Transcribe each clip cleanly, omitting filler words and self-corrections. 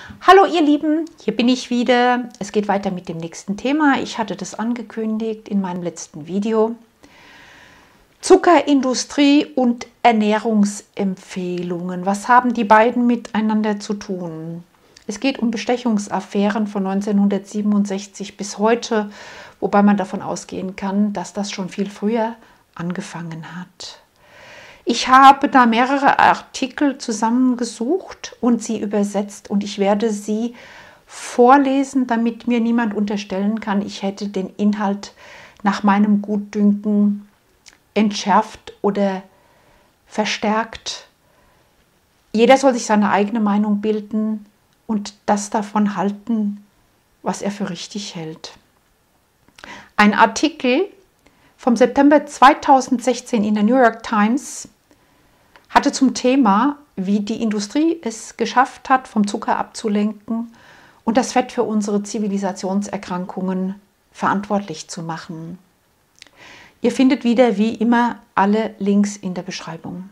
Hallo ihr Lieben, hier bin ich wieder. Es geht weiter mit dem nächsten Thema. Ich hatte das angekündigt in meinem letzten Video. Zuckerindustrie und Ernährungsempfehlungen. Was haben die beiden miteinander zu tun? Es geht um Bestechungsaffären von 1967 bis heute, wobei man davon ausgehen kann, dass das schon viel früher angefangen hat. Ich habe da mehrere Artikel zusammengesucht und sie übersetzt und ich werde sie vorlesen, damit mir niemand unterstellen kann, ich hätte den Inhalt nach meinem Gutdünken entschärft oder verstärkt. Jeder soll sich seine eigene Meinung bilden und das davon halten, was er für richtig hält. Ein Artikel vom September 2016 in der New York Times hatte zum Thema, wie die Industrie es geschafft hat, vom Zucker abzulenken und das Fett für unsere Zivilisationserkrankungen verantwortlich zu machen. Ihr findet wieder wie immer alle Links in der Beschreibung.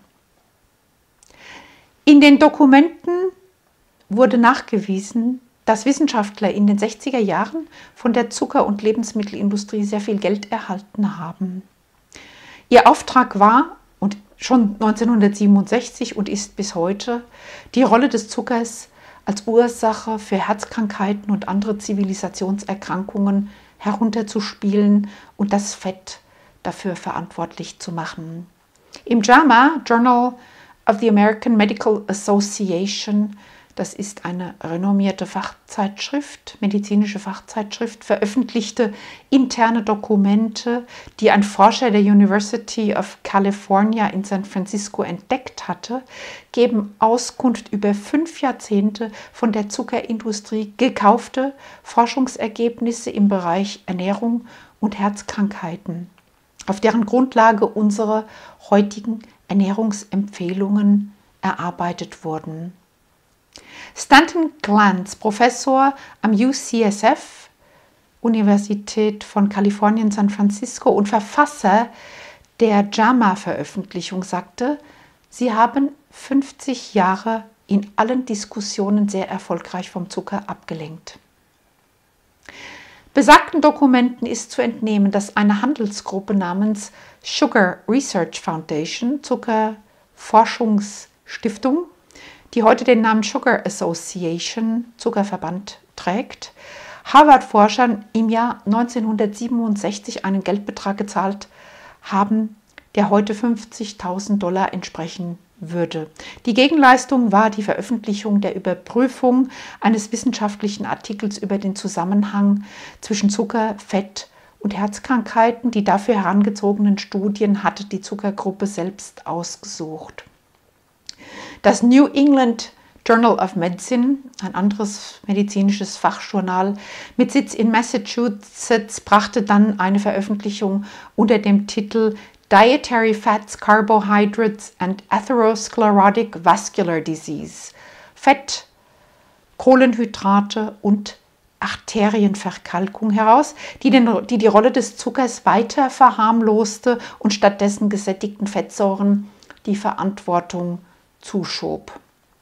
In den Dokumenten wurde nachgewiesen, dass Wissenschaftler in den 60er Jahren von der Zucker- und Lebensmittelindustrie sehr viel Geld erhalten haben. Ihr Auftrag war, und schon 1967 und ist bis heute, die Rolle des Zuckers als Ursache für Herzkrankheiten und andere Zivilisationserkrankungen herunterzuspielen und das Fett dafür verantwortlich zu machen. Im JAMA, Journal of the American Medical Association, das ist eine renommierte Fachzeitschrift, medizinische Fachzeitschrift, veröffentlichte interne Dokumente, die ein Forscher der University of California in San Francisco entdeckt hatte, geben Auskunft über 5 Jahrzehnte von der Zuckerindustrie gekaufte Forschungsergebnisse im Bereich Ernährung und Herzkrankheiten, auf deren Grundlage unsere heutigen Ernährungsempfehlungen erarbeitet wurden. Stanton Glantz, Professor am UCSF, Universität von Kalifornien, San Francisco und Verfasser der JAMA-Veröffentlichung, sagte, sie haben 50 Jahre in allen Diskussionen sehr erfolgreich vom Zucker abgelenkt. Besagten Dokumenten ist zu entnehmen, dass eine Handelsgruppe namens Sugar Research Foundation, Zuckerforschungsstiftung, die heute den Namen Sugar Association, Zuckerverband, trägt, Harvard-Forschern im Jahr 1967 einen Geldbetrag gezahlt haben, der heute $50.000 entsprechen würde. Die Gegenleistung war die Veröffentlichung der Überprüfung eines wissenschaftlichen Artikels über den Zusammenhang zwischen Zucker, Fett und Herzkrankheiten. Die dafür herangezogenen Studien hatte die Zuckergruppe selbst ausgesucht. Das New England Journal of Medicine, ein anderes medizinisches Fachjournal mit Sitz in Massachusetts, brachte dann eine Veröffentlichung unter dem Titel Dietary Fats, Carbohydrates and Atherosclerotic Vascular Disease. Fett, Kohlenhydrate und Arterienverkalkung heraus, die die Rolle des Zuckers weiter verharmloste und stattdessen gesättigten Fettsäuren die Verantwortung zuschob.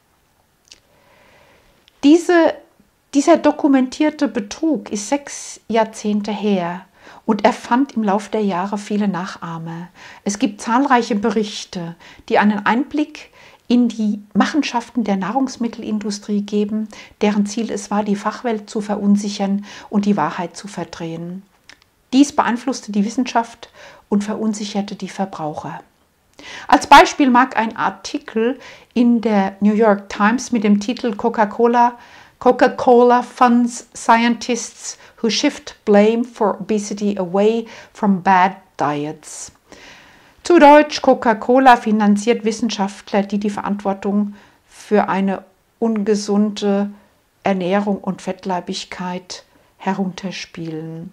Dieser dokumentierte Betrug ist 6 Jahrzehnte her und er fand im Laufe der Jahre viele Nachahmer. Es gibt zahlreiche Berichte, die einen Einblick in die Machenschaften der Nahrungsmittelindustrie geben, deren Ziel es war, die Fachwelt zu verunsichern und die Wahrheit zu verdrehen. Dies beeinflusste die Wissenschaft und verunsicherte die Verbraucher. Als Beispiel mag ein Artikel in der New York Times mit dem Titel Coca-Cola funds scientists who shift blame for obesity away from bad diets. Zu Deutsch, Coca-Cola finanziert Wissenschaftler, die die Verantwortung für eine ungesunde Ernährung und Fettleibigkeit herunterspielen.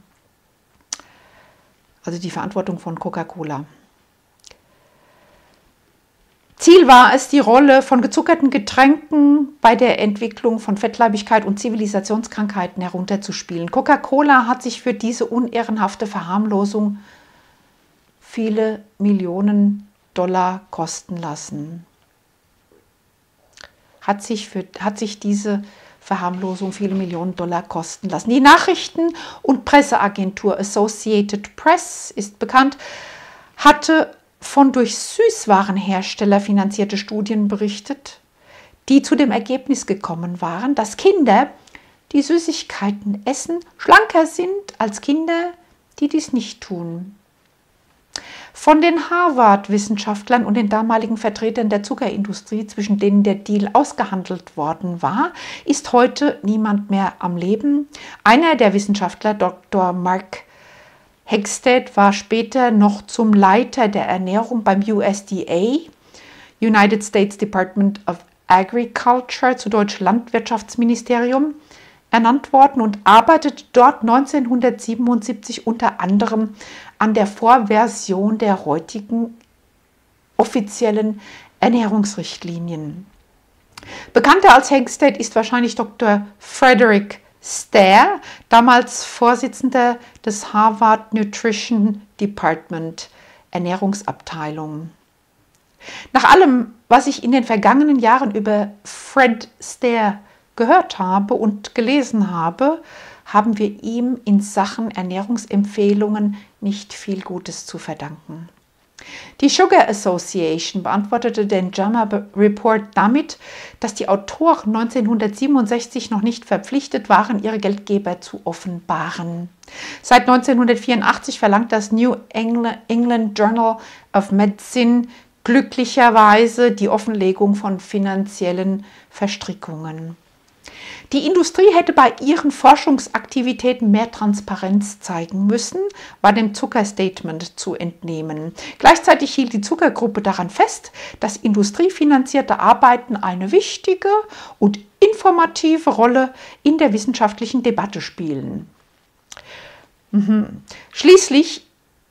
Also die Verantwortung von Coca-Cola. Ziel war es, die Rolle von gezuckerten Getränken bei der Entwicklung von Fettleibigkeit und Zivilisationskrankheiten herunterzuspielen. Coca-Cola hat sich für diese unehrenhafte Verharmlosung viele Millionen Dollar kosten lassen. Hat sich diese Verharmlosung viele Millionen Dollar kosten lassen. Die Nachrichten- und Presseagentur Associated Press ist bekannt, hatte von durch Süßwarenhersteller finanzierte Studien berichtet, die zu dem Ergebnis gekommen waren, dass Kinder, die Süßigkeiten essen, schlanker sind als Kinder, die dies nicht tun. Von den Harvard-Wissenschaftlern und den damaligen Vertretern der Zuckerindustrie, zwischen denen der Deal ausgehandelt worden war, ist heute niemand mehr am Leben. Einer der Wissenschaftler, Dr. Mark Hegstad, war später noch zum Leiter der Ernährung beim USDA, United States Department of Agriculture, zu Deutsch Landwirtschaftsministerium, ernannt worden und arbeitete dort 1977 unter anderem an der Vorversion der heutigen offiziellen Ernährungsrichtlinien. Bekannter als Hegstad ist wahrscheinlich Dr. Frederick Stair, damals Vorsitzender des Harvard Nutrition Department, Ernährungsabteilung. Nach allem, was ich in den vergangenen Jahren über Fred Stair gehört habe und gelesen habe, haben wir ihm in Sachen Ernährungsempfehlungen nicht viel Gutes zu verdanken. Die Sugar Association beantwortete den JAMA Report damit, dass die Autoren 1967 noch nicht verpflichtet waren, ihre Geldgeber zu offenbaren. Seit 1984 verlangt das New England Journal of Medicine glücklicherweise die Offenlegung von finanziellen Verstrickungen. Die Industrie hätte bei ihren Forschungsaktivitäten mehr Transparenz zeigen müssen, war dem Zuckerstatement zu entnehmen. Gleichzeitig hielt die Zuckergruppe daran fest, dass industriefinanzierte Arbeiten eine wichtige und informative Rolle in der wissenschaftlichen Debatte spielen. Schließlich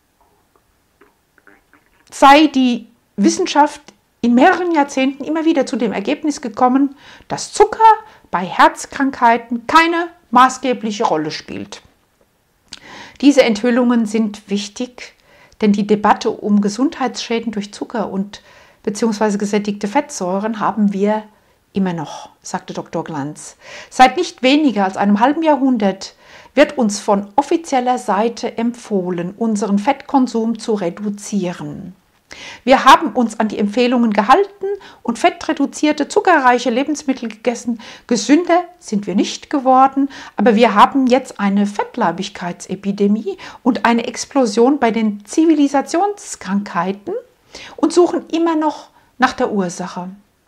sei die Wissenschaft in mehreren Jahrzehnten immer wieder zu dem Ergebnis gekommen, dass Zucker bei Herzkrankheiten keine maßgebliche Rolle spielt. Diese Enthüllungen sind wichtig, denn die Debatte um Gesundheitsschäden durch Zucker und bzw. gesättigte Fettsäuren haben wir immer noch, sagte Dr. Glanz. Seit nicht weniger als einem halben Jahrhundert wird uns von offizieller Seite empfohlen, unseren Fettkonsum zu reduzieren. Wir haben uns an die Empfehlungen gehalten und fettreduzierte, zuckerreiche Lebensmittel gegessen. Gesünder sind wir nicht geworden, aber wir haben jetzt eine Fettleibigkeitsepidemie und eine Explosion bei den Zivilisationskrankheiten und suchen immer noch nach der Ursache.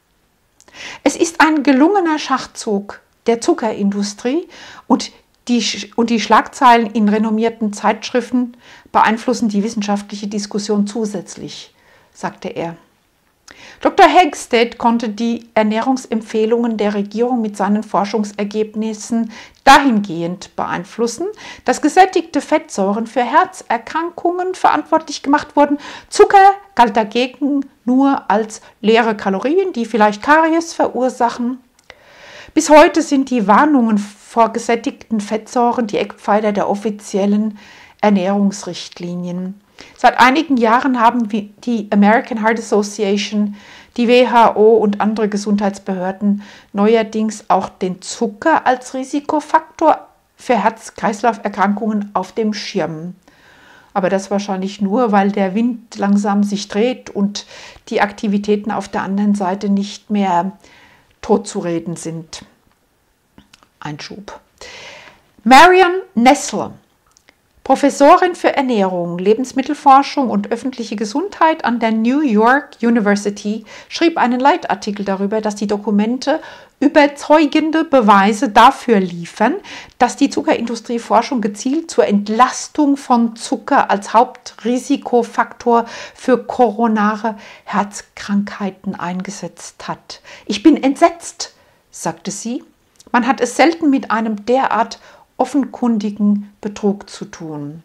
Es ist ein gelungener Schachzug der Zuckerindustrie und die Schlagzeilen in renommierten Zeitschriften beeinflussen die wissenschaftliche Diskussion zusätzlich, sagte er. Dr. Hegstad konnte die Ernährungsempfehlungen der Regierung mit seinen Forschungsergebnissen dahingehend beeinflussen, dass gesättigte Fettsäuren für Herzerkrankungen verantwortlich gemacht wurden. Zucker galt dagegen nur als leere Kalorien, die vielleicht Karies verursachen. Bis heute sind die Warnungen vor gesättigten Fettsäuren die Eckpfeiler der offiziellen Ernährungsrichtlinien. Seit einigen Jahren haben die American Heart Association, die WHO und andere Gesundheitsbehörden neuerdings auch den Zucker als Risikofaktor für Herz-Kreislauf-Erkrankungen auf dem Schirm. Aber das wahrscheinlich nur, weil der Wind langsam sich dreht und die Aktivitäten auf der anderen Seite nicht mehr totzureden sind. Einschub. Marion Nestle, Professorin für Ernährung, Lebensmittelforschung und öffentliche Gesundheit an der New York University, schrieb einen Leitartikel darüber, dass die Dokumente überzeugende Beweise dafür liefern, dass die Zuckerindustrie-Forschung gezielt zur Entlastung von Zucker als Hauptrisikofaktor für koronare Herzkrankheiten eingesetzt hat. Ich bin entsetzt, sagte sie. Man hat es selten mit einem derart offenkundigen Betrug zu tun.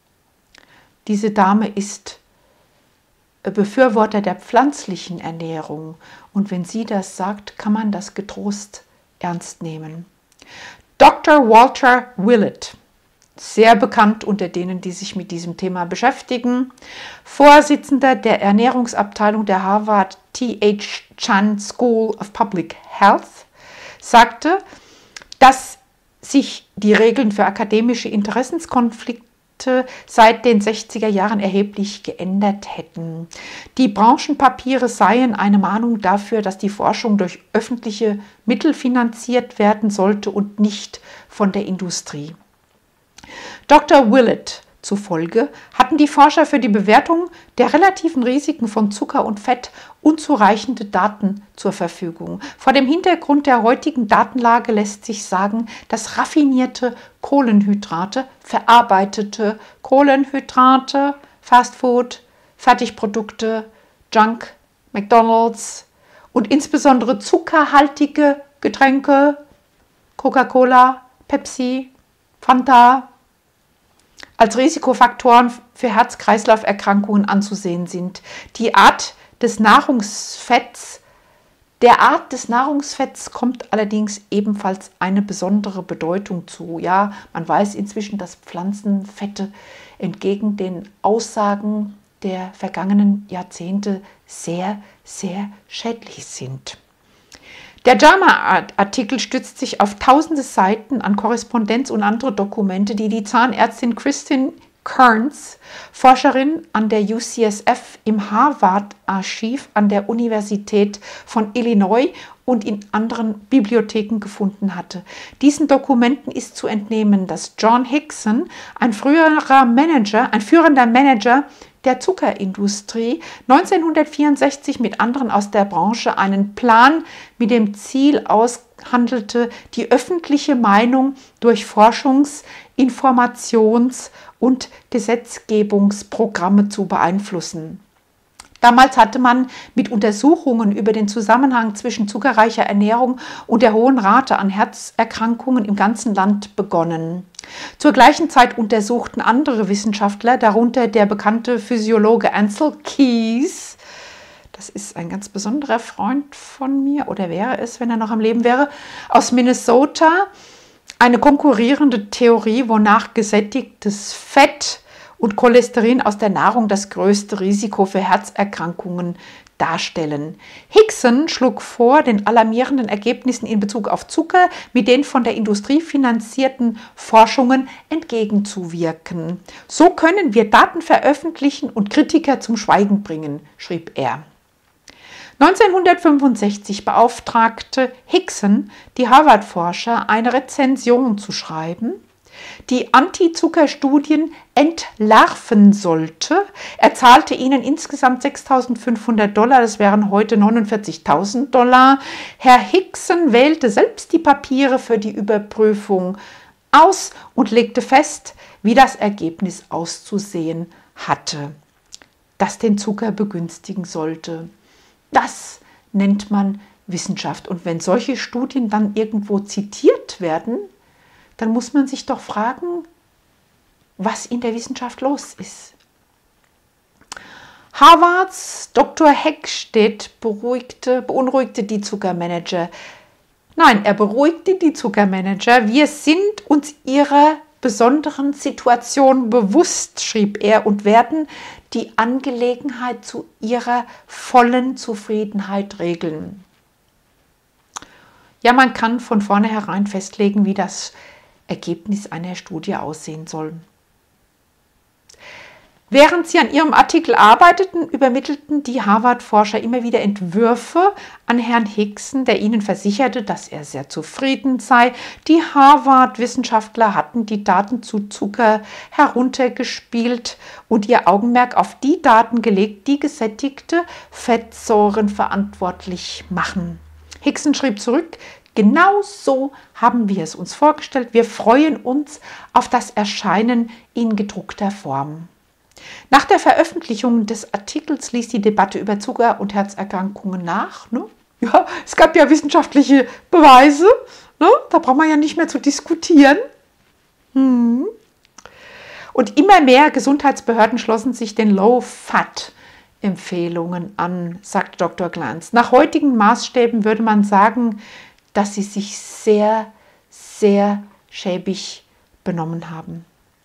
Diese Dame ist Befürworter der pflanzlichen Ernährung und wenn sie das sagt, kann man das getrost ernst nehmen. Dr. Walter Willett, sehr bekannt unter denen, die sich mit diesem Thema beschäftigen, Vorsitzender der Ernährungsabteilung der Harvard T.H. Chan School of Public Health, sagte, dass sich die Regeln für akademische Interessenskonflikte seit den 60er Jahren erheblich geändert hätten. Die Branchenpapiere seien eine Mahnung dafür, dass die Forschung durch öffentliche Mittel finanziert werden sollte und nicht von der Industrie. Dr. Willett zufolge hatten die Forscher für die Bewertung der relativen Risiken von Zucker und Fett unzureichende Daten zur Verfügung. Vor dem Hintergrund der heutigen Datenlage lässt sich sagen, dass raffinierte Kohlenhydrate, verarbeitete Kohlenhydrate, Fastfood, Fertigprodukte, Junk, McDonald's und insbesondere zuckerhaltige Getränke, Coca-Cola, Pepsi, Fanta, als Risikofaktoren für Herz-Kreislauf-Erkrankungen anzusehen sind. Der Art des Nahrungsfetts kommt allerdings ebenfalls eine besondere Bedeutung zu. Ja, man weiß inzwischen, dass Pflanzenfette entgegen den Aussagen der vergangenen Jahrzehnte sehr, sehr schädlich sind. Der JAMA-Artikel stützt sich auf tausende Seiten an Korrespondenz und andere Dokumente, die die Zahnärztin Kristin Kearns, Forscherin an der UCSF im Harvard-Archiv an der Universität von Illinois und in anderen Bibliotheken gefunden hatte. Diesen Dokumenten ist zu entnehmen, dass John Hickson, ein führender Manager der Zuckerindustrie, 1964 mit anderen aus der Branche einen Plan mit dem Ziel aushandelte, die öffentliche Meinung durch Forschungs-, Informations- und Gesetzgebungsprogramme zu beeinflussen. Damals hatte man mit Untersuchungen über den Zusammenhang zwischen zuckerreicher Ernährung und der hohen Rate an Herzerkrankungen im ganzen Land begonnen. Zur gleichen Zeit untersuchten andere Wissenschaftler, darunter der bekannte Physiologe Ancel Keys, das ist ein ganz besonderer Freund von mir, oder wäre es, wenn er noch am Leben wäre, aus Minnesota, eine konkurrierende Theorie, wonach gesättigtes Fett und Cholesterin aus der Nahrung das größte Risiko für Herzerkrankungen darstellen. Hickson schlug vor, den alarmierenden Ergebnissen in Bezug auf Zucker mit den von der Industrie finanzierten Forschungen entgegenzuwirken. So können wir Daten veröffentlichen und Kritiker zum Schweigen bringen, schrieb er. 1965 beauftragte Hickson die Harvard-Forscher, eine Rezension zu schreiben, die Anti-Zucker-Studien entlarven sollte. Er zahlte ihnen insgesamt $6.500, das wären heute $49.000. Herr Hickson wählte selbst die Papiere für die Überprüfung aus und legte fest, wie das Ergebnis auszusehen hatte, das den Zucker begünstigen sollte. Das nennt man Wissenschaft. Und wenn solche Studien dann irgendwo zitiert werden, dann muss man sich doch fragen, was in der Wissenschaft los ist. Harvards Dr. Heckstedt beunruhigte die Zuckermanager. Nein, er beruhigte die Zuckermanager. Wir sind uns ihrer besonderen Situation bewusst, schrieb er, und werden die Angelegenheit zu ihrer vollen Zufriedenheit regeln. Ja, man kann von vornherein festlegen, wie das Ergebnis einer Studie aussehen soll. Während sie an ihrem Artikel arbeiteten, übermittelten die Harvard-Forscher immer wieder Entwürfe an Herrn Hickson, der ihnen versicherte, dass er sehr zufrieden sei. Die Harvard-Wissenschaftler hatten die Daten zu Zucker heruntergespielt und ihr Augenmerk auf die Daten gelegt, die gesättigte Fettsäuren verantwortlich machen. Hickson schrieb zurück: Genau so haben wir es uns vorgestellt. Wir freuen uns auf das Erscheinen in gedruckter Form. Nach der Veröffentlichung des Artikels ließ die Debatte über Zucker- und Herzerkrankungen nach. Ne? Ja, es gab ja wissenschaftliche Beweise. Ne? Da braucht man ja nicht mehr zu diskutieren. Und immer mehr Gesundheitsbehörden schlossen sich den Low-Fat-Empfehlungen an, sagt Dr. Glantz. Nach heutigen Maßstäben würde man sagen, dass sie sich sehr, sehr schäbig benommen haben.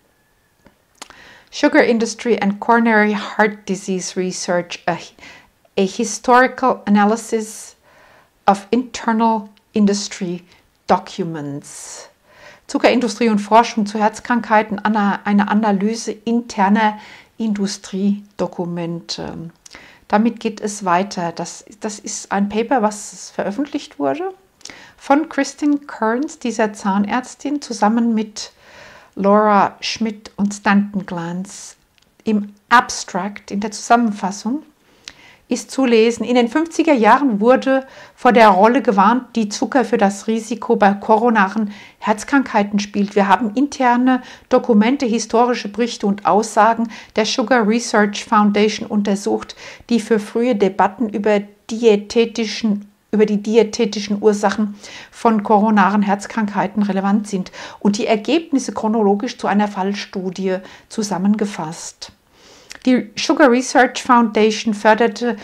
Sugar Industry and Coronary Heart Disease Research, a historical analysis of internal industry Documents. Zuckerindustrie und Forschung zu Herzkrankheiten, eine Analyse interner Industriedokumente. Damit geht es weiter. Das ist ein Paper, was veröffentlicht wurde von Kristin Kearns, dieser Zahnärztin, zusammen mit Laura Schmidt und Stanton Glantz. Im Abstract, in der Zusammenfassung, ist zu lesen: In den 50er Jahren wurde vor der Rolle gewarnt, die Zucker für das Risiko bei koronaren Herzkrankheiten spielt. Wir haben interne Dokumente, historische Berichte und Aussagen der Sugar Research Foundation untersucht, die für frühe Debatten über die diätetischen Ursachen von koronaren Herzkrankheiten relevant sind und die Ergebnisse chronologisch zu einer Fallstudie zusammengefasst. Die Sugar Research Foundation förderte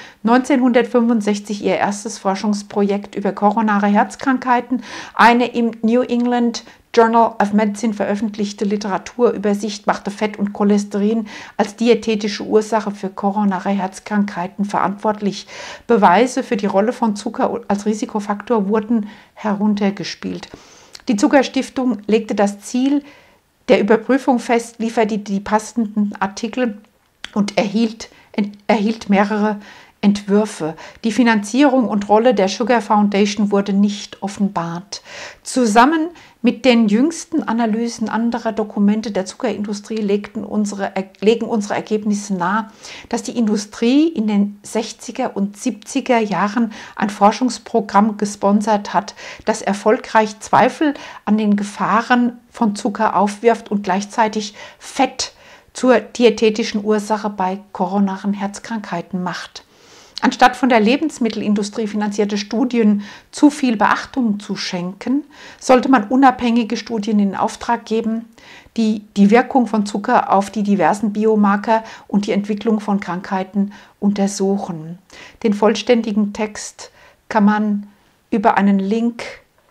1965 ihr erstes Forschungsprojekt über koronare Herzkrankheiten. Eine im New England Journal of Medicine veröffentlichte Literaturübersicht machte Fett und Cholesterin als diätetische Ursache für koronare Herzkrankheiten verantwortlich. Beweise für die Rolle von Zucker als Risikofaktor wurden heruntergespielt. Die Zuckerstiftung legte das Ziel der Überprüfung fest, lieferte die passenden Artikel und erhielt mehrere Entwürfe. Die Finanzierung und Rolle der Sugar Foundation wurde nicht offenbart. Zusammen mit den jüngsten Analysen anderer Dokumente der Zuckerindustrie legen unsere Ergebnisse nahe, dass die Industrie in den 60er und 70er Jahren ein Forschungsprogramm gesponsert hat, das erfolgreich Zweifel an den Gefahren von Zucker aufwirft und gleichzeitig Fett zur diätetischen Ursache bei koronaren Herzkrankheiten macht. Anstatt von der Lebensmittelindustrie finanzierte Studien zu viel Beachtung zu schenken, sollte man unabhängige Studien in Auftrag geben, die die Wirkung von Zucker auf die diversen Biomarker und die Entwicklung von Krankheiten untersuchen. Den vollständigen Text kann man über einen Link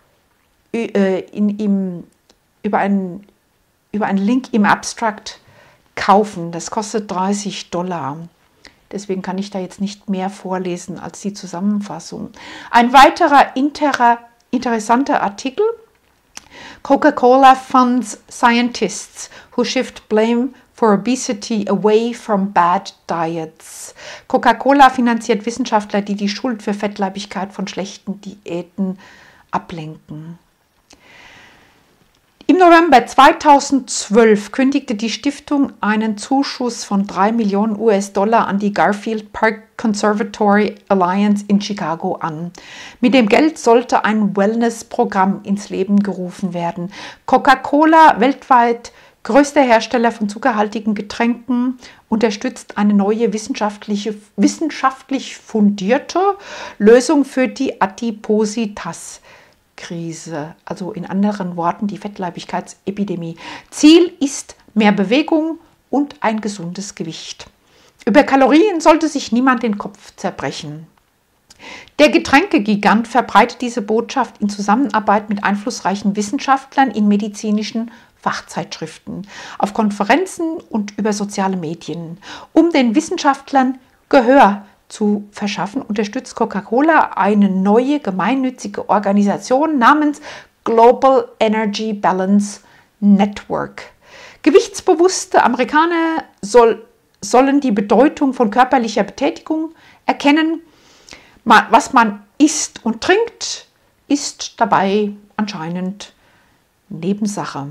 im Abstract kaufen. Das kostet $30. Deswegen kann ich da jetzt nicht mehr vorlesen als die Zusammenfassung. Ein weiterer interessanter Artikel: Coca-Cola funds scientists who shift blame for obesity away from bad diets. Coca-Cola finanziert Wissenschaftler, die die Schuld für Fettleibigkeit von schlechten Diäten ablenken. Im November 2012 kündigte die Stiftung einen Zuschuss von $3 Millionen an die Garfield Park Conservatory Alliance in Chicago an. Mit dem Geld sollte ein Wellness-Programm ins Leben gerufen werden. Coca-Cola, weltweit größter Hersteller von zuckerhaltigen Getränken, unterstützt eine neue wissenschaftlich fundierte Lösung für die Adipositas. Krise, also in anderen Worten die Fettleibigkeitsepidemie. Ziel ist mehr Bewegung und ein gesundes Gewicht. Über Kalorien sollte sich niemand den Kopf zerbrechen. Der Getränkegigant verbreitet diese Botschaft in Zusammenarbeit mit einflussreichen Wissenschaftlern in medizinischen Fachzeitschriften, auf Konferenzen und über soziale Medien. Um den Wissenschaftlern Gehör zu verschaffen, unterstützt Coca-Cola eine neue gemeinnützige Organisation namens Global Energy Balance Network. Gewichtsbewusste Amerikaner sollen die Bedeutung von körperlicher Betätigung erkennen. Was man isst und trinkt, ist dabei anscheinend Nebensache.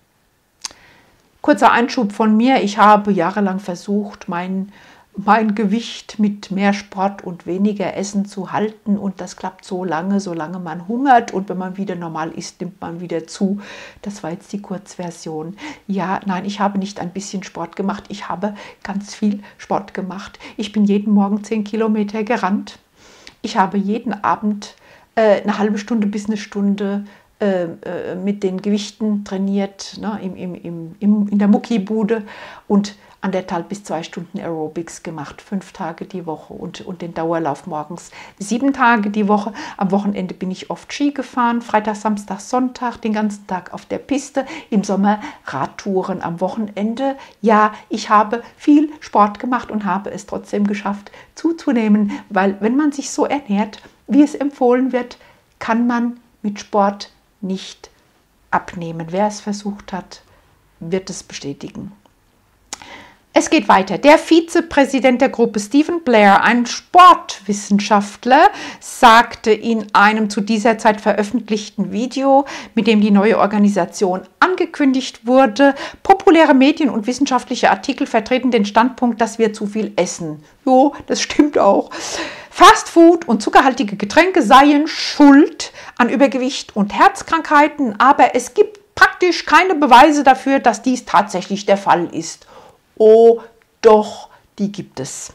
Kurzer Einschub von mir: Ich habe jahrelang versucht, mein Gewicht mit mehr Sport und weniger Essen zu halten, und das klappt solange man hungert, und wenn man wieder normal isst, nimmt man wieder zu. Das war jetzt die Kurzversion. Ja, nein, ich habe nicht ein bisschen Sport gemacht, ich habe ganz viel Sport gemacht. Ich bin jeden Morgen 10 Kilometer gerannt. Ich habe jeden Abend eine halbe Stunde bis eine Stunde mit den Gewichten trainiert, ne, in der Muckibude, und 1,5 bis 2 Stunden Aerobics gemacht, 5 Tage die Woche, und den Dauerlauf morgens 7 Tage die Woche. Am Wochenende bin ich oft Ski gefahren, Freitag, Samstag, Sonntag, den ganzen Tag auf der Piste, im Sommer Radtouren am Wochenende. Ja, ich habe viel Sport gemacht und habe es trotzdem geschafft zuzunehmen, weil wenn man sich so ernährt, wie es empfohlen wird, kann man mit Sport nicht abnehmen. Wer es versucht hat, wird es bestätigen. Es geht weiter. Der Vizepräsident der Gruppe, Stephen Blair, ein Sportwissenschaftler, sagte in einem zu dieser Zeit veröffentlichten Video, mit dem die neue Organisation angekündigt wurde, populäre Medien und wissenschaftliche Artikel vertreten den Standpunkt, dass wir zu viel essen. Jo, das stimmt auch. Fastfood und zuckerhaltige Getränke seien schuld an Übergewicht und Herzkrankheiten, aber es gibt praktisch keine Beweise dafür, dass dies tatsächlich der Fall ist. Oh, doch, die gibt es.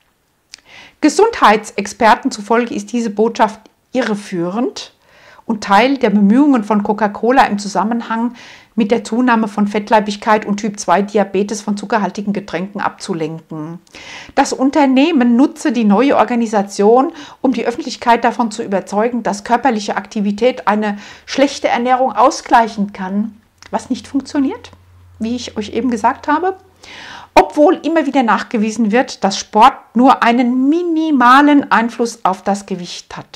Gesundheitsexperten zufolge ist diese Botschaft irreführend und Teil der Bemühungen von Coca-Cola im Zusammenhang mit der Zunahme von Fettleibigkeit und Typ-2-Diabetes von zuckerhaltigen Getränken abzulenken. Das Unternehmen nutze die neue Organisation, um die Öffentlichkeit davon zu überzeugen, dass körperliche Aktivität eine schlechte Ernährung ausgleichen kann, was nicht funktioniert, wie ich euch eben gesagt habe. Obwohl immer wieder nachgewiesen wird, dass Sport nur einen minimalen Einfluss auf das Gewicht hat.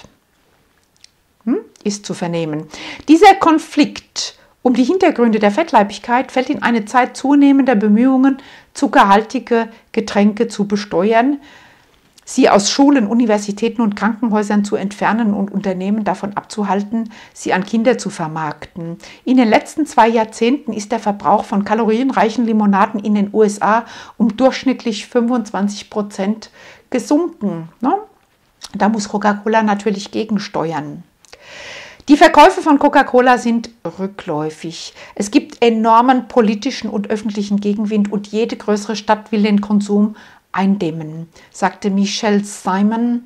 Ist zu vernehmen. Dieser Konflikt um die Hintergründe der Fettleibigkeit fällt in eine Zeit zunehmender Bemühungen, zuckerhaltige Getränke zu besteuern, sie aus Schulen, Universitäten und Krankenhäusern zu entfernen und Unternehmen davon abzuhalten, sie an Kinder zu vermarkten. In den letzten 2 Jahrzehnten ist der Verbrauch von kalorienreichen Limonaden in den USA um durchschnittlich 25% gesunken. Da muss Coca-Cola natürlich gegensteuern. Die Verkäufe von Coca-Cola sind rückläufig. Es gibt enormen politischen und öffentlichen Gegenwind und jede größere Stadt will den Konsum eindämmen, sagte Michel Simon,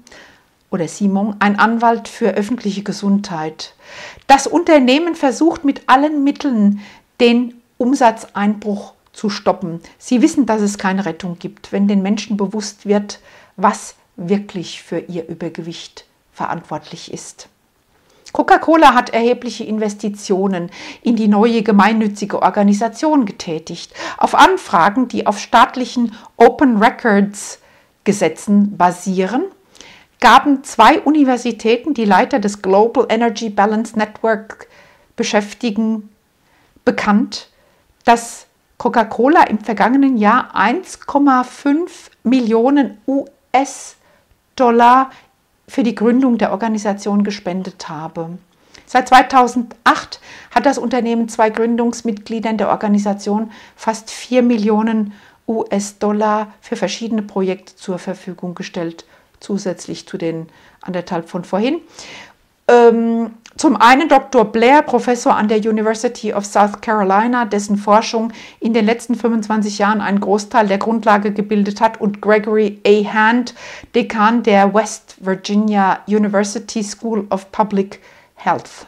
ein Anwalt für öffentliche Gesundheit. Das Unternehmen versucht mit allen Mitteln, den Umsatzeinbruch zu stoppen. Sie wissen, dass es keine Rettung gibt, wenn den Menschen bewusst wird, was wirklich für ihr Übergewicht verantwortlich ist. Coca-Cola hat erhebliche Investitionen in die neue gemeinnützige Organisation getätigt. Auf Anfragen, die auf staatlichen Open Records Gesetzen basieren, gaben 2 Universitäten, die Leiter des Global Energy Balance Network beschäftigen, bekannt, dass Coca-Cola im vergangenen Jahr 1,5 Millionen US-Dollar für die Gründung der Organisation gespendet habe. Seit 2008 hat das Unternehmen 2 Gründungsmitgliedern der Organisation fast 4 Millionen US-Dollar für verschiedene Projekte zur Verfügung gestellt, zusätzlich zu den 1,5 von vorhin. Zum einen Dr. Blair, Professor an der University of South Carolina, dessen Forschung in den letzten 25 Jahren einen Großteil der Grundlage gebildet hat, und Gregory A. Hand, Dekan der West Virginia University School of Public Health.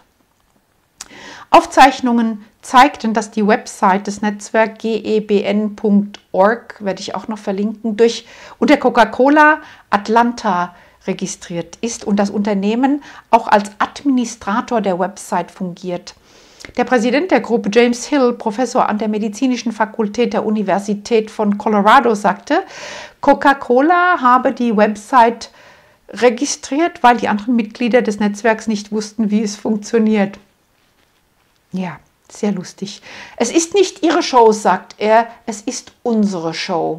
Aufzeichnungen zeigten, dass die Website des Netzwerks gebn.org, werde ich auch noch verlinken, unter Coca-Cola Atlanta registriert ist und das Unternehmen auch als Administrator der Website fungiert. Der Präsident der Gruppe, James Hill, Professor an der Medizinischen Fakultät der Universität von Colorado, sagte, Coca-Cola habe die Website registriert, weil die anderen Mitglieder des Netzwerks nicht wussten, wie es funktioniert. Ja, sehr lustig. Es ist nicht Ihre Show, sagt er, es ist unsere Show.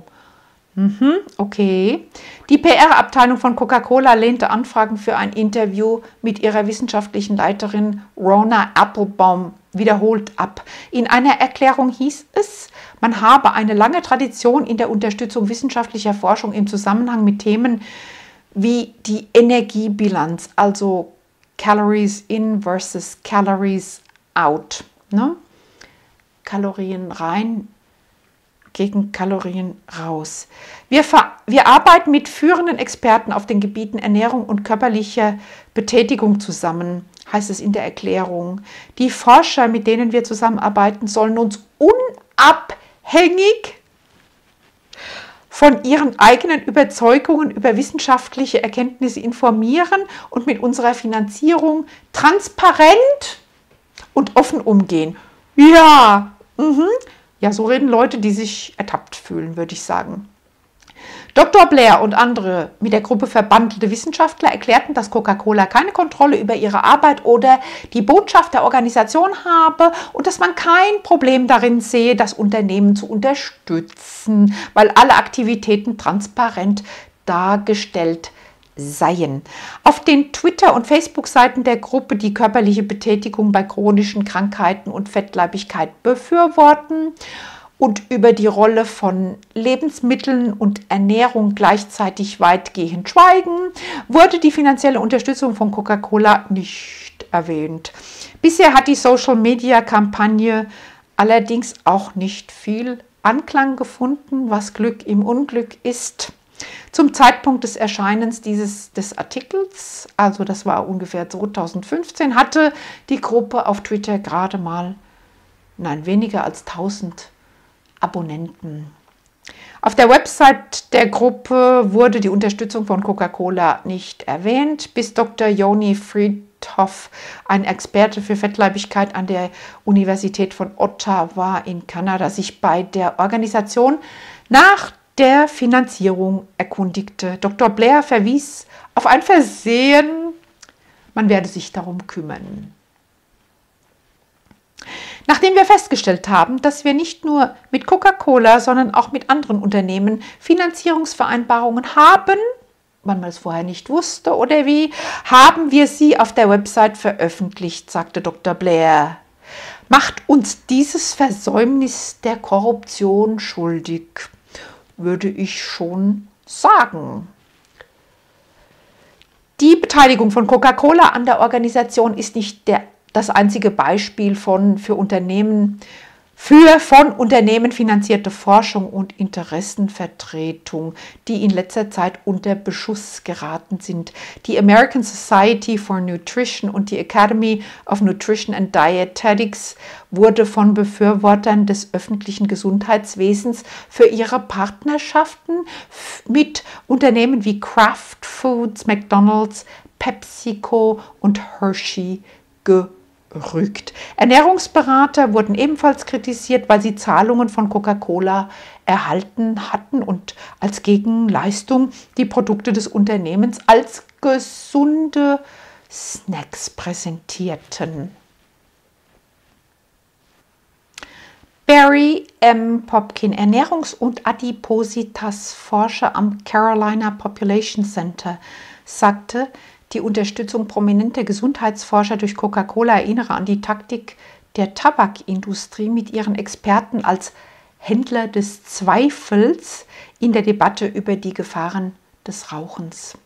Okay. Die PR-Abteilung von Coca-Cola lehnte Anfragen für ein Interview mit ihrer wissenschaftlichen Leiterin Rona Applebaum wiederholt ab. In einer Erklärung hieß es, man habe eine lange Tradition in der Unterstützung wissenschaftlicher Forschung im Zusammenhang mit Themen wie die Energiebilanz, also Calories in versus Calories out. Kalorien rein gegen Kalorien raus. Wir arbeiten mit führenden Experten auf den Gebieten Ernährung und körperlicher Betätigung zusammen, heißt es in der Erklärung. Die Forscher, mit denen wir zusammenarbeiten, sollen uns unabhängig von ihren eigenen Überzeugungen über wissenschaftliche Erkenntnisse informieren und mit unserer Finanzierung transparent und offen umgehen. Ja, Ja, so reden Leute, die sich ertappt fühlen, würde ich sagen. Dr. Blair und andere mit der Gruppe verbandelte Wissenschaftler erklärten, dass Coca-Cola keine Kontrolle über ihre Arbeit oder die Botschaft der Organisation habe und dass man kein Problem darin sehe, das Unternehmen zu unterstützen, weil alle Aktivitäten transparent dargestellt seien. Auf den Twitter- und Facebook-Seiten der Gruppe, die körperliche Betätigung bei chronischen Krankheiten und Fettleibigkeit befürworten und über die Rolle von Lebensmitteln und Ernährung gleichzeitig weitgehend schweigen, wurde die finanzielle Unterstützung von Coca-Cola nicht erwähnt. Bisher hat die Social-Media-Kampagne allerdings auch nicht viel Anklang gefunden, was Glück im Unglück ist. Zum Zeitpunkt des Erscheinens des Artikels, also das war ungefähr 2015, hatte die Gruppe auf Twitter gerade mal, weniger als 1000 Abonnenten. Auf der Website der Gruppe wurde die Unterstützung von Coca-Cola nicht erwähnt, bis Dr. Yoni Friedhoff, ein Experte für Fettleibigkeit an der Universität von Ottawa in Kanada, sich bei der Organisation nach der Finanzierung erkundigte. Dr. Blair verwies auf ein Versehen, man werde sich darum kümmern. Nachdem wir festgestellt haben, dass wir nicht nur mit Coca-Cola, sondern auch mit anderen Unternehmen Finanzierungsvereinbarungen haben, wann man es vorher nicht wusste oder wie, haben wir sie auf der Website veröffentlicht, sagte Dr. Blair. Macht uns dieses Versäumnis der Korruption schuldig? Würde ich schon sagen. Die Beteiligung von Coca-Cola an der Organisation ist nicht das einzige Beispiel von Unternehmen finanzierte Forschung und Interessenvertretung, die in letzter Zeit unter Beschuss geraten sind. Die American Society for Nutrition und die Academy of Nutrition and Dietetics wurde von Befürwortern des öffentlichen Gesundheitswesens für ihre Partnerschaften mit Unternehmen wie Kraft Foods, McDonald's, PepsiCo und Hershey gerügt. Ernährungsberater wurden ebenfalls kritisiert, weil sie Zahlungen von Coca-Cola erhalten hatten und als Gegenleistung die Produkte des Unternehmens als gesunde Snacks präsentierten. Barry M. Popkin, Ernährungs- und Adipositas-Forscher am Carolina Population Center, sagte, die Unterstützung prominenter Gesundheitsforscher durch Coca-Cola erinnere an die Taktik der Tabakindustrie mit ihren Experten als Händler des Zweifels in der Debatte über die Gefahren des Rauchens.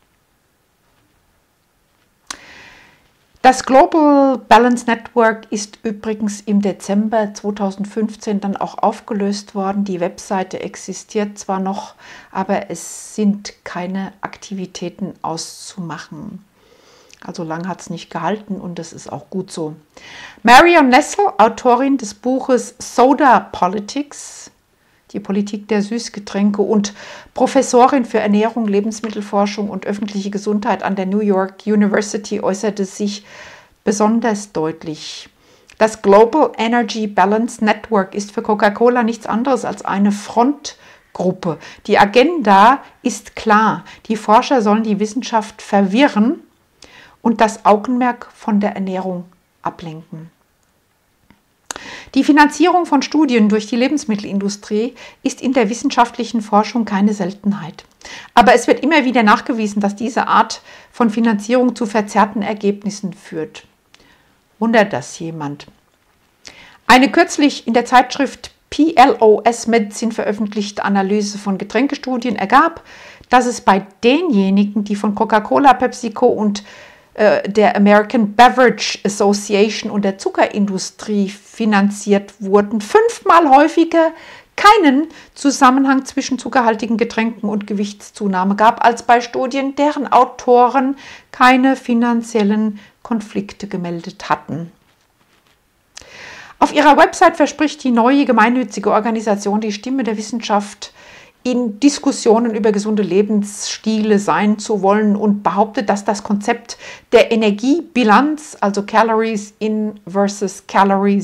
Das Global Balance Network ist übrigens im Dezember 2015 dann auch aufgelöst worden. Die Webseite existiert zwar noch, aber es sind keine Aktivitäten auszumachen. Also lang hat es nicht gehalten und das ist auch gut so. Marion Nestle, Autorin des Buches Soda Politics, die Politik der Süßgetränke und Professorin für Ernährung, Lebensmittelforschung und öffentliche Gesundheit an der New York University, äußerte sich besonders deutlich. Das Global Energy Balance Network ist für Coca-Cola nichts anderes als eine Frontgruppe. Die Agenda ist klar. Die Forscher sollen die Wissenschaft verwirren und das Augenmerk von der Ernährung ablenken. Die Finanzierung von Studien durch die Lebensmittelindustrie ist in der wissenschaftlichen Forschung keine Seltenheit. Aber es wird immer wieder nachgewiesen, dass diese Art von Finanzierung zu verzerrten Ergebnissen führt. Wundert das jemand? Eine kürzlich in der Zeitschrift PLOS Medicine veröffentlichte Analyse von Getränkestudien ergab, dass es bei denjenigen, die von Coca-Cola, PepsiCo und der American Beverage Association und der Zuckerindustrie finanziert wurden, 5-mal häufiger keinen Zusammenhang zwischen zuckerhaltigen Getränken und Gewichtszunahme gab, als bei Studien, deren Autoren keine finanziellen Konflikte gemeldet hatten. Auf ihrer Website verspricht die neue gemeinnützige Organisation die Stimme der Wissenschaft in Diskussionen über gesunde Lebensstile sein zu wollen und behauptet, dass das Konzept der Energiebilanz, also Calories in versus Calories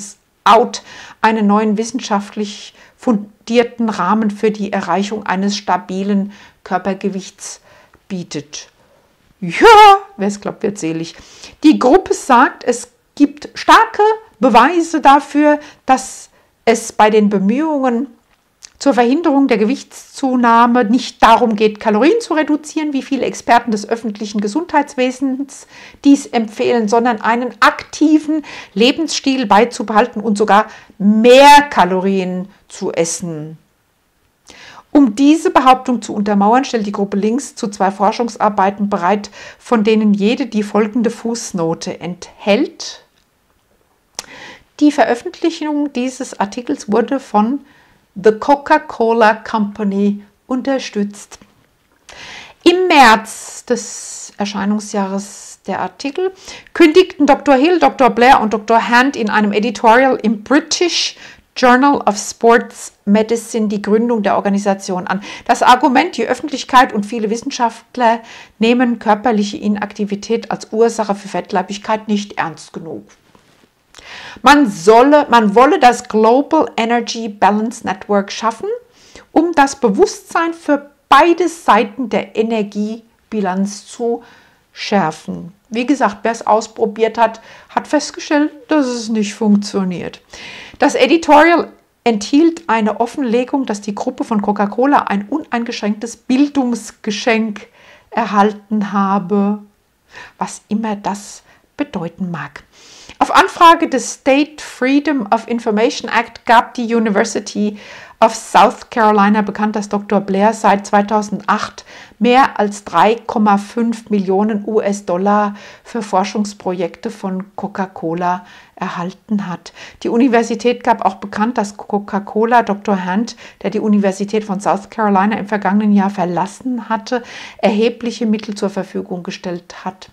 out einen neuen wissenschaftlich fundierten Rahmen für die Erreichung eines stabilen Körpergewichts bietet. Ja, wer es glaubt, wird selig. Die Gruppe sagt, es gibt starke Beweise dafür, dass es bei den Bemühungen zur Verhinderung der Gewichtszunahme nicht darum geht, Kalorien zu reduzieren, wie viele Experten des öffentlichen Gesundheitswesens dies empfehlen, sondern einen aktiven Lebensstil beizubehalten und sogar mehr Kalorien zu essen. Um diese Behauptung zu untermauern, stellt die Gruppe Links zu 2 Forschungsarbeiten bereit, von denen jede die folgende Fußnote enthält. Die Veröffentlichung dieses Artikels wurde von The Coca-Cola Company unterstützt. Im März des Erscheinungsjahres der Artikel kündigten Dr. Hill, Dr. Blair und Dr. Hand in einem Editorial im British Journal of Sports Medicine die Gründung der Organisation an. Das Argument, die Öffentlichkeit und viele Wissenschaftler nehmen körperliche Inaktivität als Ursache für Fettleibigkeit nicht ernst genug. Man wolle das Global Energy Balance Network schaffen, um das Bewusstsein für beide Seiten der Energiebilanz zu schärfen. Wie gesagt, wer es ausprobiert hat, hat festgestellt, dass es nicht funktioniert. Das Editorial enthielt eine Offenlegung, dass die Gruppe von Coca-Cola ein uneingeschränktes Bildungsgeschenk erhalten habe, was immer das bedeuten mag. Auf Anfrage des State Freedom of Information Act gab die University of South Carolina bekannt, dass Dr. Blair seit 2008 mehr als 3,5 Millionen US-Dollar für Forschungsprojekte von Coca-Cola erhalten hat. Die Universität gab auch bekannt, dass Coca-Cola Dr. Hand, der die Universität von South Carolina im vergangenen Jahr verlassen hatte, erhebliche Mittel zur Verfügung gestellt hat.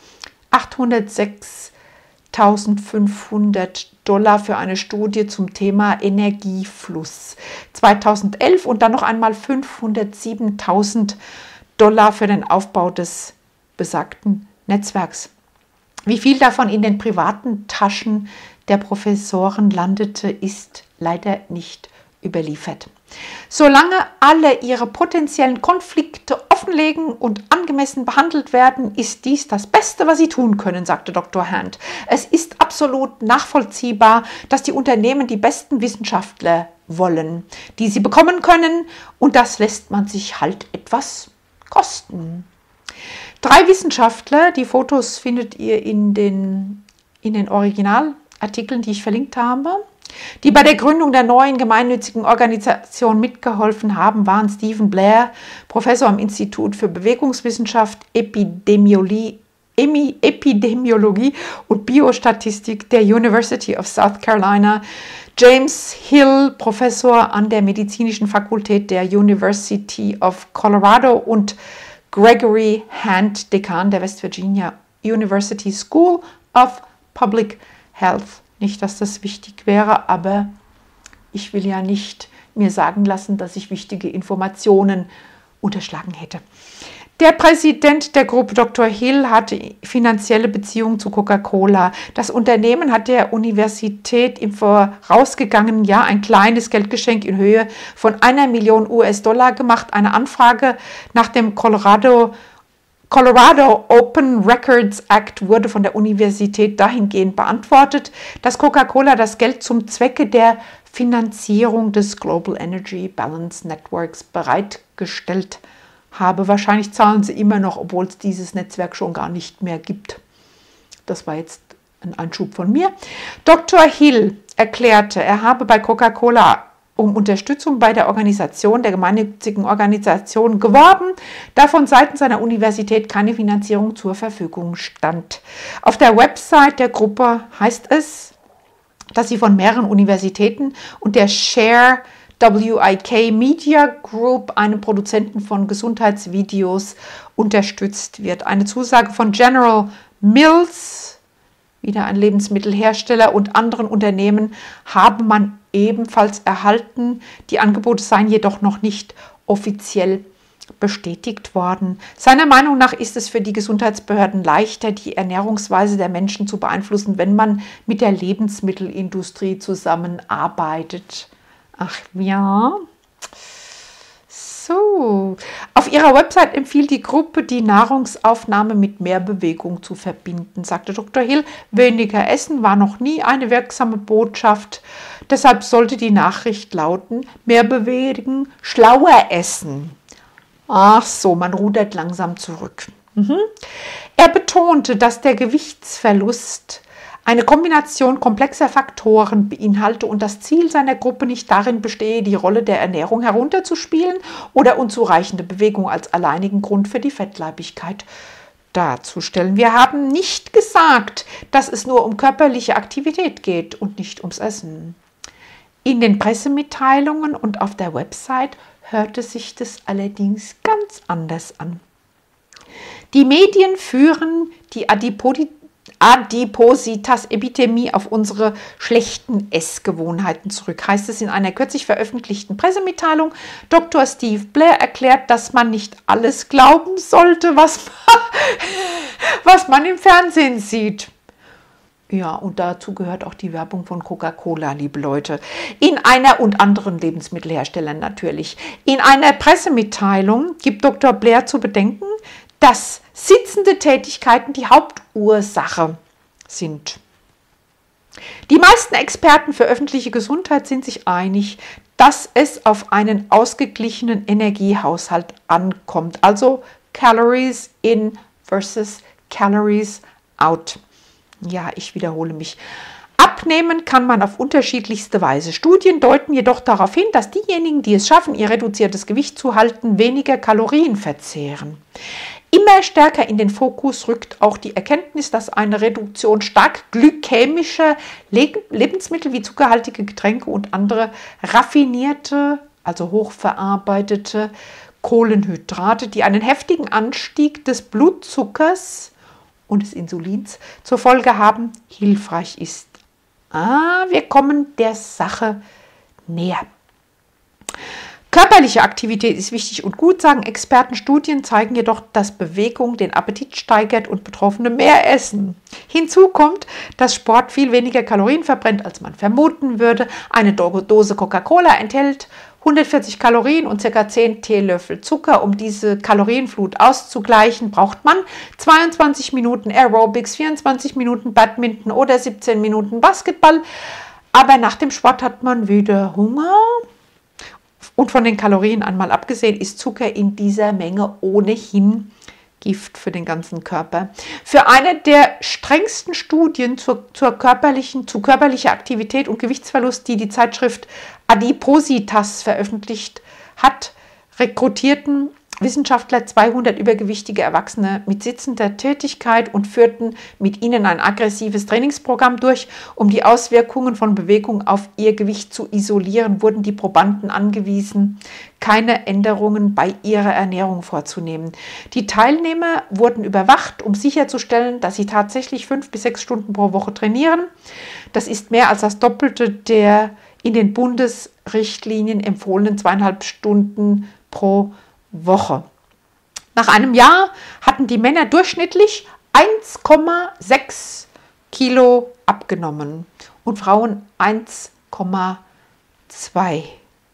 806.500 Dollar für eine Studie zum Thema Energiefluss 2011 und dann noch einmal 507.000 Dollar für den Aufbau des besagten Netzwerks. Wie viel davon in den privaten Taschen der Professoren landete, ist leider nicht überliefert. Solange alle ihre potenziellen Konflikte offenlegen und angemessen behandelt werden, ist dies das Beste, was sie tun können, sagte Dr. Hand. Es ist absolut nachvollziehbar, dass die Unternehmen die besten Wissenschaftler wollen, die sie bekommen können, und das lässt man sich halt etwas kosten. 3 Wissenschaftler, die Fotos findet ihr in den Originalartikeln, die ich verlinkt habe, die bei der Gründung der neuen gemeinnützigen Organisation mitgeholfen haben, waren Stephen Blair, Professor am Institut für Bewegungswissenschaft, Epidemiologie und Biostatistik der University of South Carolina, James Hill, Professor an der Medizinischen Fakultät der University of Colorado und Gregory Hand, Dekan der West Virginia University School of Public Health. Nicht, dass das wichtig wäre, aber ich will ja nicht mir sagen lassen, dass ich wichtige Informationen unterschlagen hätte. Der Präsident der Gruppe, Dr. Hill, hatte finanzielle Beziehungen zu Coca-Cola. Das Unternehmen hat der Universität im vorausgegangenen Jahr ein kleines Geldgeschenk in Höhe von 1 Million US-Dollar gemacht. Eine Anfrage nach dem Colorado Open Records Act wurde von der Universität dahingehend beantwortet, dass Coca-Cola das Geld zum Zwecke der Finanzierung des Global Energy Balance Networks bereitgestellt habe. Wahrscheinlich zahlen sie immer noch, obwohl es dieses Netzwerk schon gar nicht mehr gibt. Das war jetzt ein Einschub von mir. Dr. Hill erklärte, er habe bei Coca-Cola um Unterstützung bei der Organisation der gemeinnützigen Organisation geworben, da von Seiten seiner Universität keine Finanzierung zur Verfügung stand. Auf der Website der Gruppe heißt es, dass sie von mehreren Universitäten und der Share WIK Media Group, einem Produzenten von Gesundheitsvideos, unterstützt wird. Eine Zusage von General Mills, wieder ein Lebensmittelhersteller, und anderen Unternehmen habe man ebenfalls erhalten. Die Angebote seien jedoch noch nicht offiziell bestätigt worden. Seiner Meinung nach ist es für die Gesundheitsbehörden leichter, die Ernährungsweise der Menschen zu beeinflussen, wenn man mit der Lebensmittelindustrie zusammenarbeitet. Ach ja. So. Auf ihrer Website empfiehlt die Gruppe, die Nahrungsaufnahme mit mehr Bewegung zu verbinden, sagte Dr. Hill. Weniger Essen war noch nie eine wirksame Botschaft. Deshalb sollte die Nachricht lauten, mehr bewegen, schlauer essen. Ach so, man rudert langsam zurück. Er betonte, dass der Gewichtsverlust eine Kombination komplexer Faktoren beinhalte und das Ziel seiner Gruppe nicht darin bestehe, die Rolle der Ernährung herunterzuspielen oder unzureichende Bewegung als alleinigen Grund für die Fettleibigkeit darzustellen. Wir haben nicht gesagt, dass es nur um körperliche Aktivität geht und nicht ums Essen. In den Pressemitteilungen und auf der Website hörte sich das allerdings ganz anders an. Die Medien führen die Adipositas-Epidemie auf unsere schlechten Essgewohnheiten zurück, heißt es in einer kürzlich veröffentlichten Pressemitteilung. Dr. Steve Blair erklärt, dass man nicht alles glauben sollte, was man im Fernsehen sieht. Ja, und dazu gehört auch die Werbung von Coca-Cola, liebe Leute. Und anderen Lebensmittelherstellern natürlich. In einer Pressemitteilung gibt Dr. Blair zu bedenken, dass sitzende Tätigkeiten die Hauptursache sind. Die meisten Experten für öffentliche Gesundheit sind sich einig, dass es auf einen ausgeglichenen Energiehaushalt ankommt. Also Calories in versus Calories out. Ja, ich wiederhole mich. Abnehmen kann man auf unterschiedlichste Weise. Studien deuten jedoch darauf hin, dass diejenigen, die es schaffen, ihr reduziertes Gewicht zu halten, weniger Kalorien verzehren. Immer stärker in den Fokus rückt auch die Erkenntnis, dass eine Reduktion stark glykämischer Lebensmittel wie zuckerhaltige Getränke und andere raffinierte, also hochverarbeitete Kohlenhydrate, die einen heftigen Anstieg des Blutzuckers und des Insulins zur Folge haben, hilfreich ist. Wir kommen der Sache näher. Körperliche Aktivität ist wichtig und gut, sagen Experten. Studien zeigen jedoch, dass Bewegung den Appetit steigert und Betroffene mehr essen. Hinzu kommt, dass Sport viel weniger Kalorien verbrennt, als man vermuten würde. Eine Dose Coca-Cola enthält 140 Kalorien und ca. 10 Teelöffel Zucker. Um diese Kalorienflut auszugleichen, braucht man 22 Minuten Aerobics, 24 Minuten Badminton oder 17 Minuten Basketball. Aber nach dem Sport hat man wieder Hunger. Und von den Kalorien einmal abgesehen ist Zucker in dieser Menge ohnehin Gift für den ganzen Körper. Für eine der strengsten Studien zu körperlicher Aktivität und Gewichtsverlust, die die Zeitschrift Adipositas veröffentlicht hat, rekrutierten Wissenschaftler 200 übergewichtige Erwachsene mit sitzender Tätigkeit und führten mit ihnen ein aggressives Trainingsprogramm durch. Um die Auswirkungen von Bewegung auf ihr Gewicht zu isolieren, wurden die Probanden angewiesen, keine Änderungen bei ihrer Ernährung vorzunehmen. Die Teilnehmer wurden überwacht, um sicherzustellen, dass sie tatsächlich 5 bis 6 Stunden pro Woche trainieren. Das ist mehr als das Doppelte der in den Bundesrichtlinien empfohlenen 2,5 Stunden pro Woche. Nach einem Jahr hatten die Männer durchschnittlich 1,6 Kilo abgenommen und Frauen 1,2.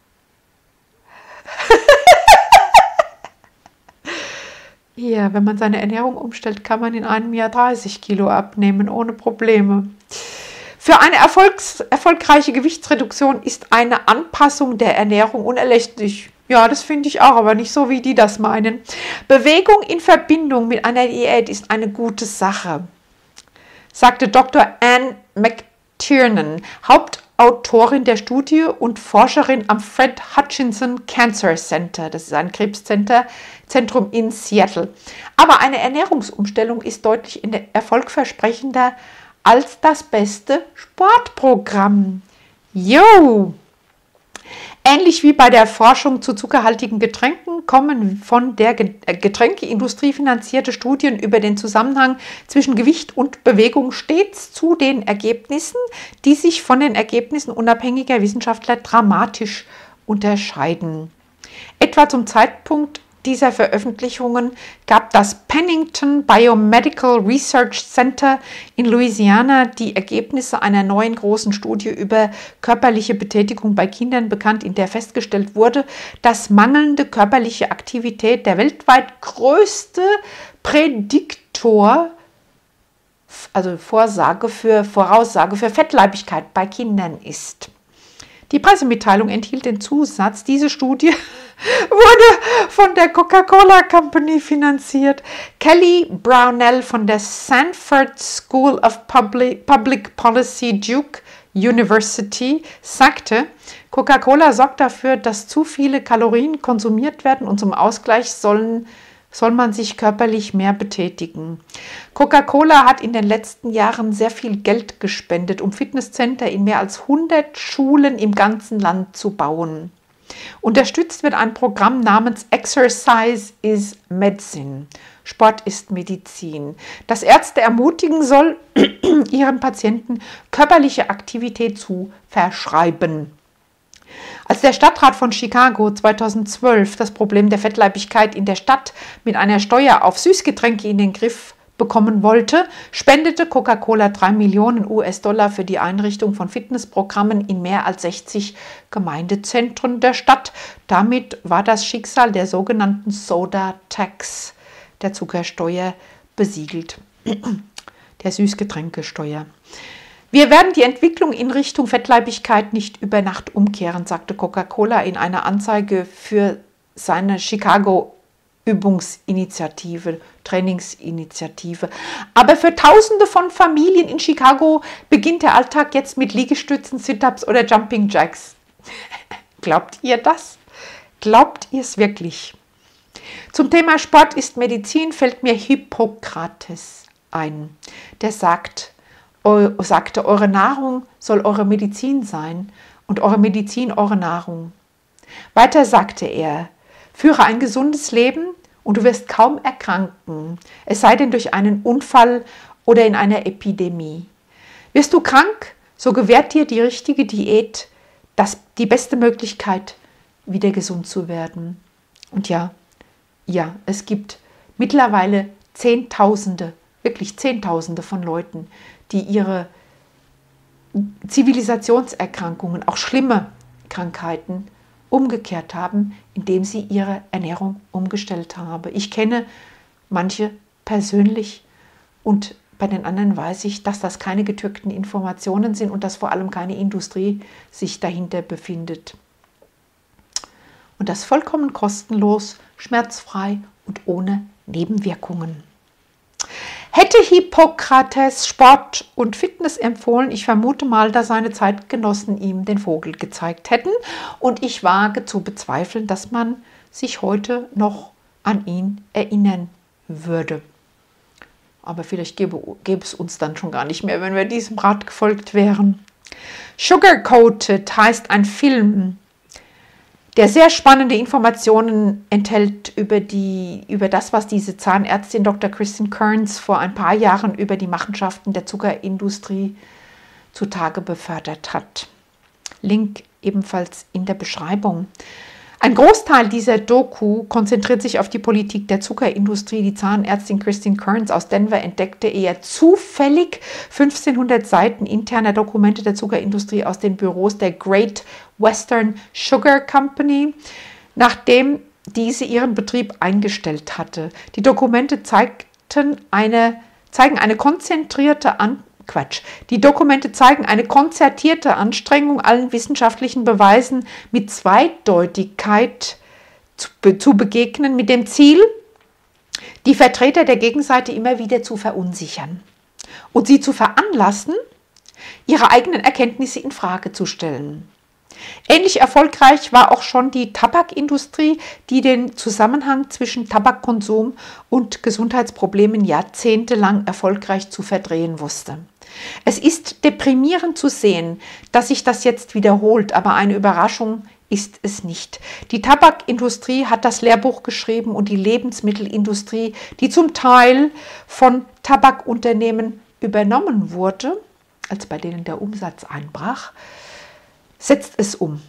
Ja, wenn man seine Ernährung umstellt, kann man in einem Jahr 30 Kilo abnehmen, ohne Probleme. Für eine erfolgreiche Gewichtsreduktion ist eine Anpassung der Ernährung unerlässlich. Ja, das finde ich auch, aber nicht so, wie die das meinen. Bewegung in Verbindung mit einer Diät ist eine gute Sache, sagte Dr. Anne McTiernan, Hauptautorin der Studie und Forscherin am Fred Hutchinson Cancer Center. Das ist ein Krebszentrum in Seattle. Aber eine Ernährungsumstellung ist deutlich erfolgversprechender als das beste Sportprogramm. Jo! Ähnlich wie bei der Forschung zu zuckerhaltigen Getränken kommen von der Getränkeindustrie finanzierte Studien über den Zusammenhang zwischen Gewicht und Bewegung stets zu den Ergebnissen, die sich von den Ergebnissen unabhängiger Wissenschaftler dramatisch unterscheiden. Etwa zum Zeitpunkt dieser Veröffentlichungen gab das Pennington Biomedical Research Center in Louisiana die Ergebnisse einer neuen großen Studie über körperliche Betätigung bei Kindern bekannt, in der festgestellt wurde, dass mangelnde körperliche Aktivität der weltweit größte Prädiktor, also Voraussage für Fettleibigkeit bei Kindern ist. Die Pressemitteilung enthielt den Zusatz, diese Studie wurde von der Coca-Cola Company finanziert. Kelly Brownell von der Sanford School of Public Policy, Duke University, sagte, Coca-Cola sorgt dafür, dass zu viele Kalorien konsumiert werden und zum Ausgleich soll man sich körperlich mehr betätigen. Coca-Cola hat in den letzten Jahren sehr viel Geld gespendet, um Fitnesscenter in mehr als 100 Schulen im ganzen Land zu bauen. Unterstützt wird ein Programm namens Exercise is Medicine. Sport ist Medizin, das Ärzte ermutigen soll, ihren Patienten körperliche Aktivität zu verschreiben. Als der Stadtrat von Chicago 2012 das Problem der Fettleibigkeit in der Stadt mit einer Steuer auf Süßgetränke in den Griff bekommen wollte, spendete Coca-Cola 3 Millionen US-Dollar für die Einrichtung von Fitnessprogrammen in mehr als 60 Gemeindezentren der Stadt. Damit war das Schicksal der sogenannten Soda Tax, der Zuckersteuer, besiegelt, der Süßgetränkesteuer. Wir werden die Entwicklung in Richtung Fettleibigkeit nicht über Nacht umkehren, sagte Coca-Cola in einer Anzeige für seine Chicago-Übungsinitiative, Trainingsinitiative. Aber für Tausende von Familien in Chicago beginnt der Alltag jetzt mit Liegestützen, Sit-Ups oder Jumping Jacks. Glaubt ihr das? Glaubt ihr es wirklich? Zum Thema Sport ist Medizin fällt mir Hippokrates ein, der sagte, eure Nahrung soll eure Medizin sein und eure Medizin eure Nahrung. Weiter sagte er, führe ein gesundes Leben und du wirst kaum erkranken, es sei denn durch einen Unfall oder in einer Epidemie. Wirst du krank, so gewährt dir die richtige Diät die beste Möglichkeit, wieder gesund zu werden. Und ja, es gibt mittlerweile Zehntausende, wirklich Zehntausende von Leuten, die ihre Zivilisationserkrankungen, auch schlimme Krankheiten, umgekehrt haben, indem sie ihre Ernährung umgestellt haben. Ich kenne manche persönlich und bei den anderen weiß ich, dass das keine getürkten Informationen sind und dass vor allem keine Industrie sich dahinter befindet. Und das vollkommen kostenlos, schmerzfrei und ohne Nebenwirkungen. Hätte Hippokrates Sport und Fitness empfohlen, ich vermute mal, dass seine Zeitgenossen ihm den Vogel gezeigt hätten. Und ich wage zu bezweifeln, dass man sich heute noch an ihn erinnern würde. Aber vielleicht gäbe es uns dann schon gar nicht mehr, wenn wir diesem Rat gefolgt wären. Sugar-Coated heißt ein Film, der sehr spannende Informationen enthält über das, was diese Zahnärztin Dr. Kristen Kearns vor ein paar Jahren über die Machenschaften der Zuckerindustrie zutage befördert hat. Link ebenfalls in der Beschreibung. Ein Großteil dieser Doku konzentriert sich auf die Politik der Zuckerindustrie. Die Zahnärztin Kristen Kearns aus Denver entdeckte eher zufällig 1500 Seiten interner Dokumente der Zuckerindustrie aus den Büros der Great Western Sugar Company, nachdem diese ihren Betrieb eingestellt hatte. Die Dokumente zeigen eine konzertierte Anstrengung, allen wissenschaftlichen Beweisen mit Zweideutigkeit zu begegnen, mit dem Ziel, die Vertreter der Gegenseite immer wieder zu verunsichern und sie zu veranlassen, ihre eigenen Erkenntnisse in Frage zu stellen. Ähnlich erfolgreich war auch schon die Tabakindustrie, die den Zusammenhang zwischen Tabakkonsum und Gesundheitsproblemen jahrzehntelang erfolgreich zu verdrehen wusste. Es ist deprimierend zu sehen, dass sich das jetzt wiederholt, aber eine Überraschung ist es nicht. Die Tabakindustrie hat das Lehrbuch geschrieben und die Lebensmittelindustrie, die zum Teil von Tabakunternehmen übernommen wurde, als bei denen der Umsatz einbrach, setzt es um.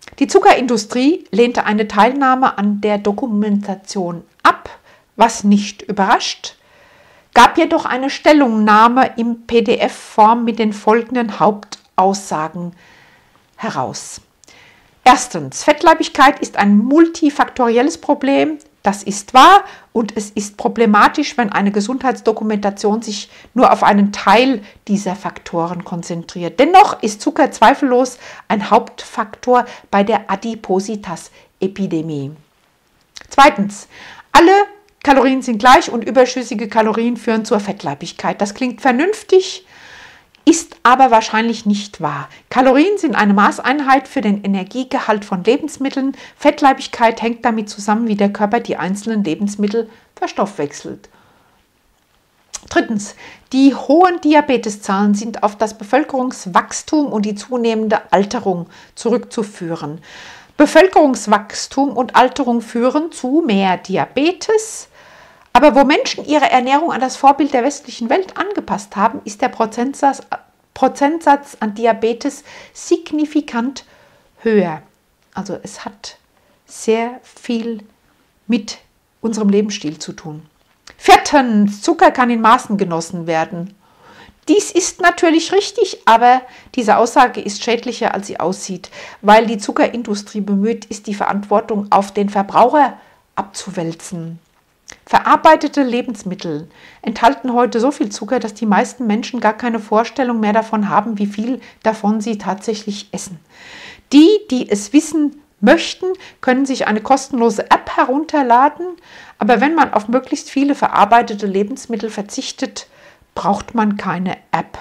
Die Zuckerindustrie lehnte eine Teilnahme an der Dokumentation ab, was nicht überrascht, gab jedoch eine Stellungnahme im PDF-Form mit den folgenden Hauptaussagen heraus. Erstens, Fettleibigkeit ist ein multifaktorielles Problem. Das ist wahr und es ist problematisch, wenn eine Gesundheitsdokumentation sich nur auf einen Teil dieser Faktoren konzentriert. Dennoch ist Zucker zweifellos ein Hauptfaktor bei der Adipositas-Epidemie. Zweitens, alle Kalorien sind gleich und überschüssige Kalorien führen zur Fettleibigkeit. Das klingt vernünftig, ist aber wahrscheinlich nicht wahr. Kalorien sind eine Maßeinheit für den Energiegehalt von Lebensmitteln. Fettleibigkeit hängt damit zusammen, wie der Körper die einzelnen Lebensmittel verstoffwechselt. Drittens, die hohen Diabeteszahlen sind auf das Bevölkerungswachstum und die zunehmende Alterung zurückzuführen. Bevölkerungswachstum und Alterung führen zu mehr Diabetes. Aber wo Menschen ihre Ernährung an das Vorbild der westlichen Welt angepasst haben, ist der Prozentsatz an Diabetes signifikant höher. Also es hat sehr viel mit unserem Lebensstil zu tun. Viertens, Zucker kann in Maßen genossen werden. Dies ist natürlich richtig, aber diese Aussage ist schädlicher, als sie aussieht, weil die Zuckerindustrie bemüht ist, die Verantwortung auf den Verbraucher abzuwälzen. Verarbeitete Lebensmittel enthalten heute so viel Zucker, dass die meisten Menschen gar keine Vorstellung mehr davon haben, wie viel davon sie tatsächlich essen. Die, die es wissen möchten, können sich eine kostenlose App herunterladen, aber wenn man auf möglichst viele verarbeitete Lebensmittel verzichtet, braucht man keine App.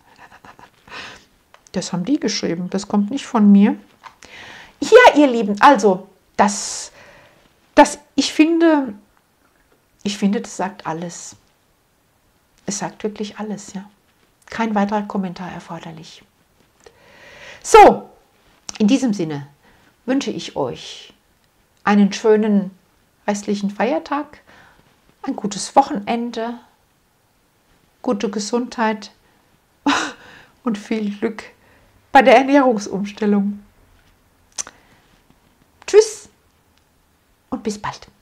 Das haben die geschrieben, das kommt nicht von mir. Ja, ihr Lieben, also, ich finde, das sagt alles. Es sagt wirklich alles, ja. Kein weiterer Kommentar erforderlich. So, in diesem Sinne wünsche ich euch einen schönen restlichen Feiertag, ein gutes Wochenende, gute Gesundheit und viel Glück bei der Ernährungsumstellung. Tschüss und bis bald.